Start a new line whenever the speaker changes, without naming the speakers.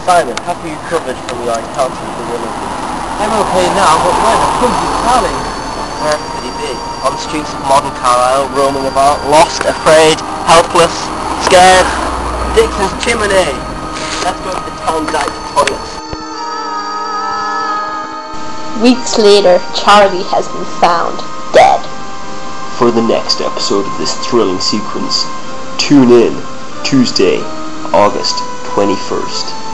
Simon, have you recovered from your encounter with the Willow?
I'm okay now, but where the fuck is Charlie?
Where could he be? On the streets of modern Carlisle, roaming about, lost, afraid, helpless, scared. Dixon's chimney! Let's go to the town-dyke toilets.
Weeks later, Charlie has been found dead.
For the next episode of this thrilling sequence, tune in Tuesday, August 21st.